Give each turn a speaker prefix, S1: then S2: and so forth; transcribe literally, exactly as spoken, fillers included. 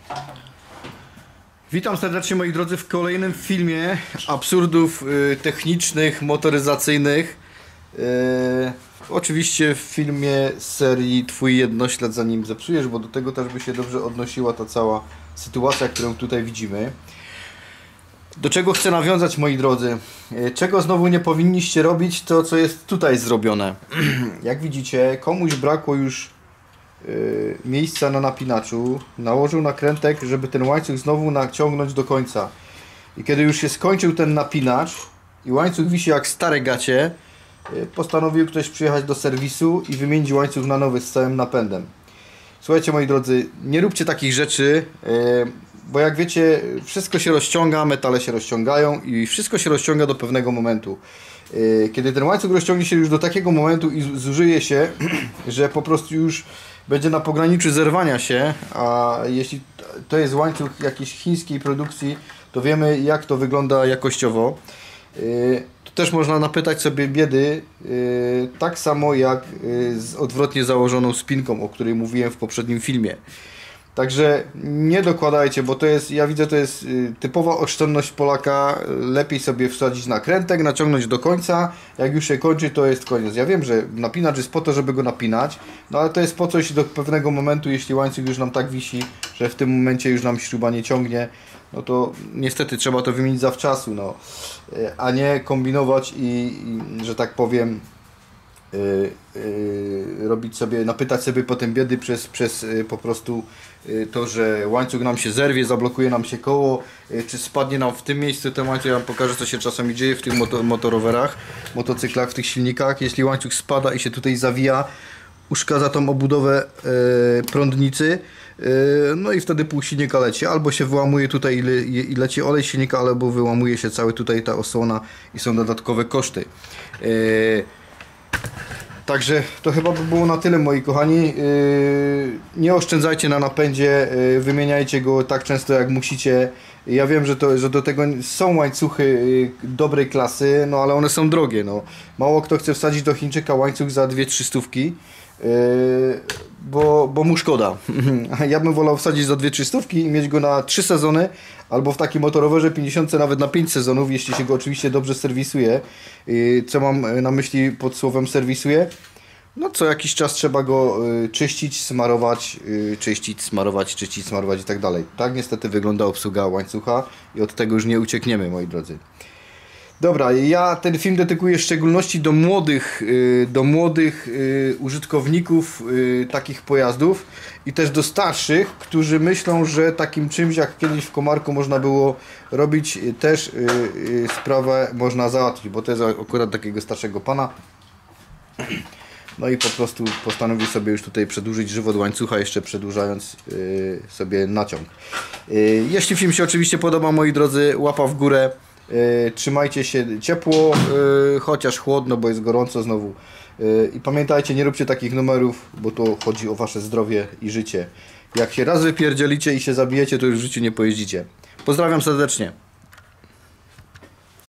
S1: Witam serdecznie, moi drodzy, w kolejnym filmie absurdów y, technicznych, motoryzacyjnych. y, Oczywiście w filmie z serii Twój jednoślad zanim zepsujesz, bo do tego też by się dobrze odnosiła ta cała sytuacja, którą tutaj widzimy. Do czego chcę nawiązać, moi drodzy? y, Czego znowu nie powinniście robić, to co jest tutaj zrobione. Jak widzicie, komuś brakło już Yy, miejsca na napinaczu, nałożył nakrętek, żeby ten łańcuch znowu naciągnąć do końca. I kiedy już się skończył ten napinacz i łańcuch wisi jak stare gacie, yy, postanowił ktoś przyjechać do serwisu i wymienić łańcuch na nowy z całym napędem. Słuchajcie, moi drodzy, nie róbcie takich rzeczy, yy, bo jak wiecie, wszystko się rozciąga, metale się rozciągają i wszystko się rozciąga do pewnego momentu. Yy, kiedy ten łańcuch rozciągnie się już do takiego momentu i zużyje się, że po prostu już będzie na pograniczu zerwania się, a jeśli to jest łańcuch jakiejś chińskiej produkcji, to wiemy, jak to wygląda jakościowo. Tu też można napytać sobie biedy, tak samo jak z odwrotnie założoną spinką, o której mówiłem w poprzednim filmie. Także nie dokładajcie, bo to jest, ja widzę, to jest typowa oszczędność Polaka. Lepiej sobie wsadzić nakrętek, naciągnąć do końca. Jak już się kończy, to jest koniec. Ja wiem, że napinacz jest po to, żeby go napinać, no ale to jest po coś do pewnego momentu, jeśli łańcuch już nam tak wisi, że w tym momencie już nam śruba nie ciągnie, no to niestety trzeba to wymienić zawczasu, no. A nie kombinować i, i że tak powiem, Yy, yy, robić sobie, napytać sobie potem biedy przez, przez yy, po prostu yy, to, że łańcuch nam się zerwie, zablokuje nam się koło, yy, czy spadnie nam w tym miejscu ten łańcuch. Ja wam pokażę, co się czasami dzieje w tych moto motorowerach, motocyklach, w tych silnikach. Jeśli łańcuch spada i się tutaj zawija, uszkadza tą obudowę yy, prądnicy, yy, no i wtedy pół silnika leci. Albo się wyłamuje tutaj i, le i leci olej silnika, albo wyłamuje się cały tutaj ta osłona i są dodatkowe koszty. Yy, Także to chyba by było na tyle, moi kochani. Yy, nie oszczędzajcie na napędzie, yy, wymieniajcie go tak często jak musicie. Ja wiem, że, to, że do tego są łańcuchy yy, dobrej klasy, no ale one są drogie. No. Mało kto chce wsadzić do Chińczyka łańcuch za dwie trzy stówki, yy, bo, bo mu szkoda. Ja bym wolał wsadzić za dwie trzy stówki i mieć go na trzy sezony, albo w takim motorowerze pięćdziesiąt nawet na pięć sezonów, jeśli się go oczywiście dobrze serwisuje. Yy, co mam na myśli pod słowem serwisuje? No co jakiś czas trzeba go y, czyścić, smarować, y, czyścić, smarować, czyścić, smarować i tak dalej. Tak niestety wygląda obsługa łańcucha i od tego już nie uciekniemy, moi drodzy. Dobra, ja ten film dedykuję w szczególności do młodych, y, do młodych y, użytkowników y, takich pojazdów i też do starszych, którzy myślą, że takim czymś jak kiedyś w Komarku można było robić, y, też y, y, sprawę można załatwić, bo to jest akurat takiego starszego pana. No i po prostu postanowił sobie już tutaj przedłużyć żywot łańcucha, jeszcze przedłużając yy, sobie naciąg. Yy, jeśli film się oczywiście podoba, moi drodzy, łapa w górę. Yy, trzymajcie się ciepło, yy, chociaż chłodno, bo jest gorąco znowu. Yy, I pamiętajcie, nie róbcie takich numerów, bo to chodzi o wasze zdrowie i życie. Jak się raz wypierdzielicie i się zabijecie, to już w życiu nie pojeździcie. Pozdrawiam serdecznie.